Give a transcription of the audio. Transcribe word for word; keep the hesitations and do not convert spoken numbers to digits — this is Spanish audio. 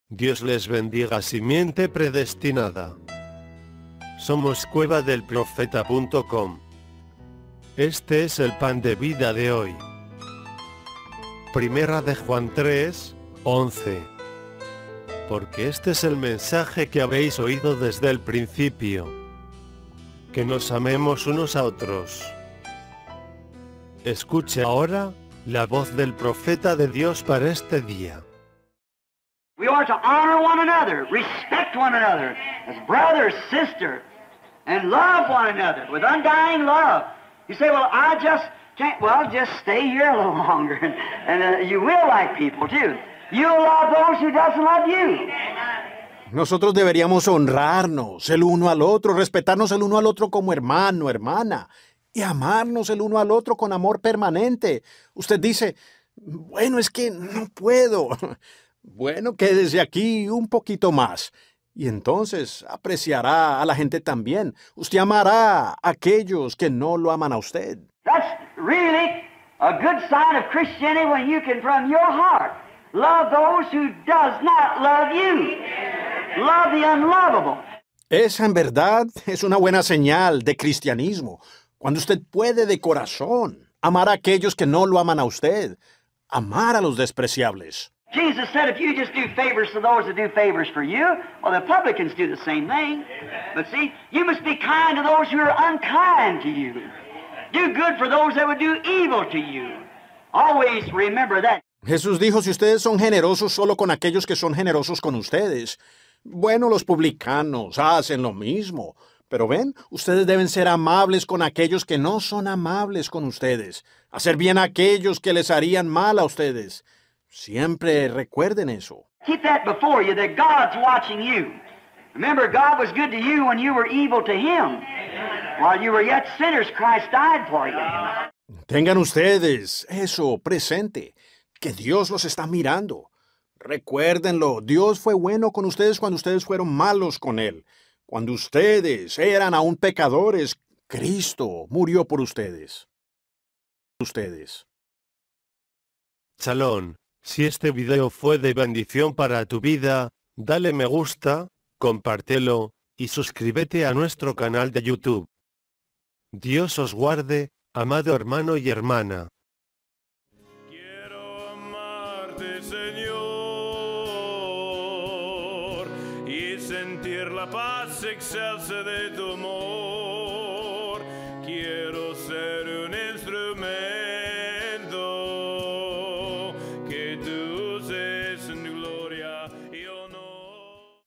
Dios les bendiga, simiente predestinada. Somos cueva del profeta punto com. Este es el pan de vida de hoy. Primera de Juan tres, once. Porque este es el mensaje que habéis oído desde el principio, que nos amemos unos a otros. Escuche ahora la voz del profeta de Dios para este día. We are to honor one another, respect one another as brother, sister, and love one another with undying love. You say, well, I just can't, well, just stay here a little longer, and, and uh, you will like people too. You'll love those who doesn't love you. Nosotros deberíamos honrarnos el uno al otro, respetarnos el uno al otro como hermano, hermana, y amarnos el uno al otro con amor permanente. Usted dice, bueno, es que no puedo. Bueno, quédese aquí un poquito más. Y entonces apreciará a la gente también. Usted amará a aquellos que no lo aman a usted. That's really a good sign of Christianity when you can, from your heart, love those who does not love you. Love the unlovable. Esa en verdad es una buena señal de cristianismo. Cuando usted puede de corazón amar a aquellos que no lo aman a usted. Amar a los despreciables. Jesus said if you just do favors to those that do favors for you, well, the publicans do the same thing. But see, you must be kind to those who are unkind to you. Do good for those that would do evil to you. Always remember that. Jesús dijo, si ustedes son generosos solo con aquellos que son generosos con ustedes. Bueno, los publicanos hacen lo mismo. Pero ven, ustedes deben ser amables con aquellos que no son amables con ustedes. Hacer bien a aquellos que les harían mal a ustedes. Siempre recuerden eso. Keep that before you, that God's watching you. Remember, God was good to you when you were evil to Him. While you were yet sinners, Christ died for you. Tengan ustedes eso presente, que Dios los está mirando. Recuérdenlo, Dios fue bueno con ustedes cuando ustedes fueron malos con Él. Cuando ustedes eran aún pecadores, Cristo murió por ustedes. Ustedes. Shalom. Si este video fue de bendición para tu vida, dale me gusta, compártelo, y suscríbete a nuestro canal de YouTube. Dios os guarde, amado hermano y hermana. Quiero amarte, Señor, y sentir la paz excelsa de tu amor.